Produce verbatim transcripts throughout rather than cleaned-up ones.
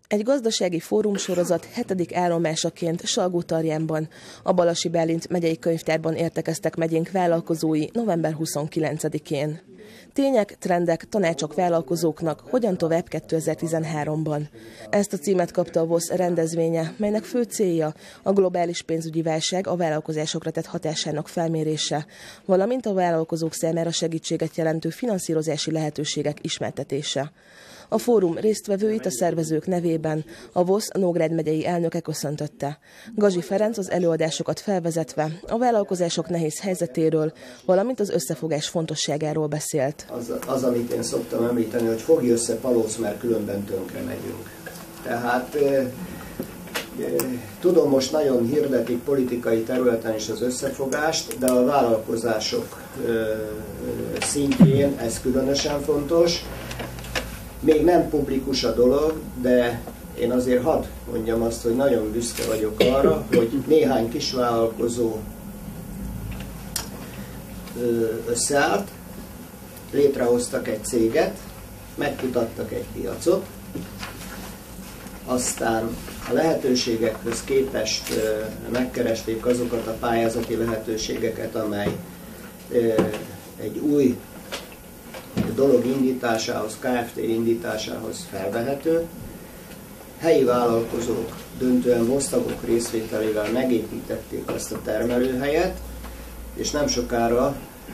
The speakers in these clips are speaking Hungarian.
Egy gazdasági fórumsorozat hetedik állomásaként Salgótarjánban, a Balasi Bálint megyei könyvtárban értekeztek megyénk vállalkozói november huszonkilencedikén. Tények, trendek, tanácsok vállalkozóknak, hogyan tovább kétezer-tizenháromban. Ezt a címet kapta a VOSZ rendezvénye, melynek fő célja a globális pénzügyi válság a vállalkozásokra tett hatásának felmérése, valamint a vállalkozók számára segítséget jelentő finanszírozási lehetőségek ismertetése. A fórum résztvevőit a szervezők nevében a VOSZ Nógrád megyei elnöke köszöntötte. Gazsi Ferenc az előadásokat felvezetve a vállalkozások nehéz helyzetéről, valamint az összefogás fontosságáról beszélt. Az, az amit én szoktam említeni, hogy fogj össze palóc, mert különben tönkre megyünk. Tehát e, e, tudom, most nagyon hirdetik politikai területen is az összefogást, de a vállalkozások e, szintjén ez különösen fontos. Még nem publikus a dolog, de én azért hadd mondjam azt, hogy nagyon büszke vagyok arra, hogy néhány kisvállalkozó összeállt, létrehoztak egy céget, megkutattak egy piacot, aztán a lehetőségekhez képest megkeresték azokat a pályázati lehetőségeket, amely egy új dolog indításához, Kft. Indításához felvehető. Helyi vállalkozók döntően osztagok részvételével megépítették azt a termelőhelyet, és nem sokára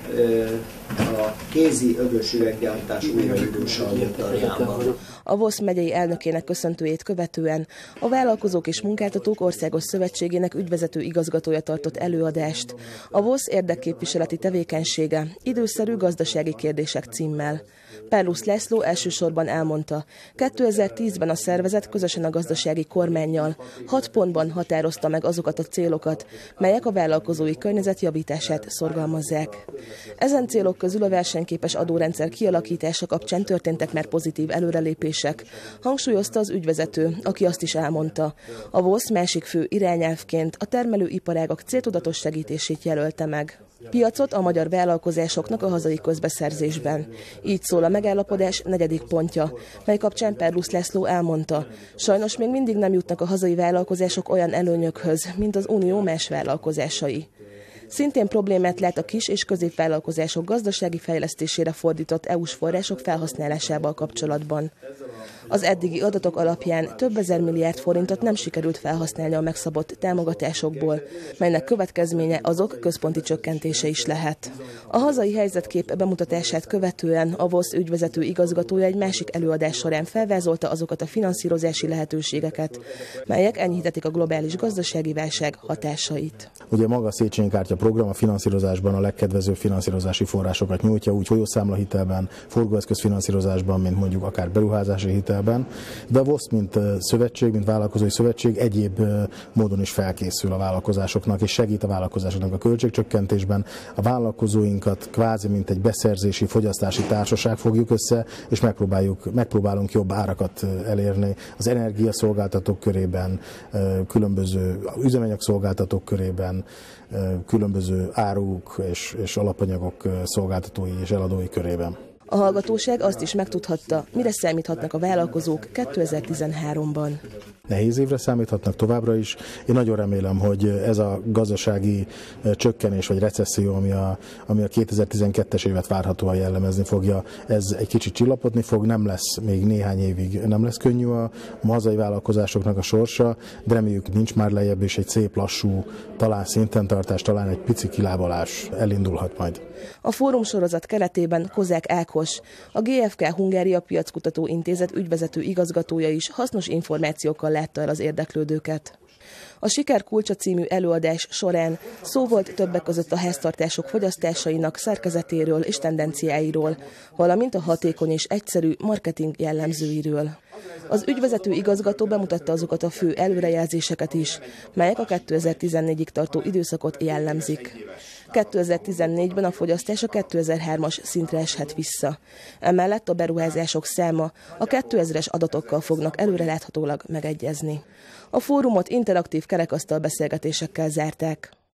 a kézi öblös üveggyártás újraindul Salgótarjánban. A VOSZ megyei elnökének köszöntőjét követően a Vállalkozók és Munkáltatók Országos Szövetségének ügyvezető igazgatója tartott előadást. A VOSZ érdekképviseleti tevékenysége, időszerű gazdasági kérdések címmel. Perlusz László elsősorban elmondta, kétezer-tízben a szervezet közösen a gazdasági kormánnyal hat pontban határozta meg azokat a célokat, melyek a vállalkozói környezet javítását szorgalmazzák. Ezen célok közül a versenyképes adórendszer kialakítása kapcsán történtek már pozitív előrelépések, hangsúlyozta az ügyvezető, aki azt is elmondta. A VOSZ másik fő irányelvként a termelőiparágak céltudatos segítését jelölte meg. Piacot a magyar vállalkozásoknak a hazai közbeszerzésben. Így szól a megállapodás negyedik pontja, mely kapcsán Perlusz László elmondta. Sajnos még mindig nem jutnak a hazai vállalkozások olyan előnyökhöz, mint az unió más vállalkozásai. Szintén problémát lát a kis- és középvállalkozások gazdasági fejlesztésére fordított é u-s források felhasználásával kapcsolatban. Az eddigi adatok alapján több ezer milliárd forintot nem sikerült felhasználni a megszabott támogatásokból, melynek következménye azok központi csökkentése is lehet. A hazai helyzetkép bemutatását követően a VOSZ ügyvezető igazgatója egy másik előadás során felvázolta azokat a finanszírozási lehetőségeket, melyek enyhíthetik a globális gazdasági válság hatásait. Ugye maga a Széchenyi kártya program a finanszírozásban a legkedvezőbb finanszírozási forrásokat nyújtja, úgy folyószámlahitelben, forgóeszközfinanszírozásban, mint mondjuk akár beruházási hitelben, de a VOSZ, mint szövetség, mint vállalkozói szövetség egyéb módon is felkészül a vállalkozásoknak, és segít a vállalkozásoknak a költségcsökkentésben. A vállalkozóinkat kvázi, mint egy beszerzési, fogyasztási társaság fogjuk össze, és megpróbáljuk, megpróbálunk jobb árakat elérni az energiaszolgáltatók körében, különböző üzemanyagszolgáltatók körében, különböző áruk és, és alapanyagok szolgáltatói és eladói körében. A hallgatóság azt is megtudhatta, mire számíthatnak a vállalkozók kétezer-tizenháromban. Nehéz évre számíthatnak továbbra is. Én nagyon remélem, hogy ez a gazdasági csökkenés vagy recesszió, ami a, ami a kétezer-tizenkettes évet várhatóan jellemezni fogja, ez egy kicsit csillapodni fog, nem lesz még néhány évig, nem lesz könnyű a hazai vállalkozásoknak a sorsa, de reméljük, nincs már lejjebb, és egy szép lassú, talán szinten tartás, talán egy pici kilábalás elindulhat majd. A fórumsorozat keretében Kozák Ákos, a gé ef ká Hungária Piackutató Intézet ügyvezető igazgatója is hasznos információkkal látta el az érdeklődőket. A Siker kulcsa című előadás során szó volt többek között a háztartások fogyasztásainak szerkezetéről és tendenciáiról, valamint a hatékony és egyszerű marketing jellemzőiről. Az ügyvezető igazgató bemutatta azokat a fő előrejelzéseket is, melyek a kétezer-tizennégyig tartó időszakot jellemzik. kétezer-tizennégyben a fogyasztás a kétezer-hármas szintre eshet vissza. Emellett a beruházások száma a kétezres adatokkal fognak előreláthatólag megegyezni. A fórumot interaktív kerekasztal beszélgetésekkel zárták.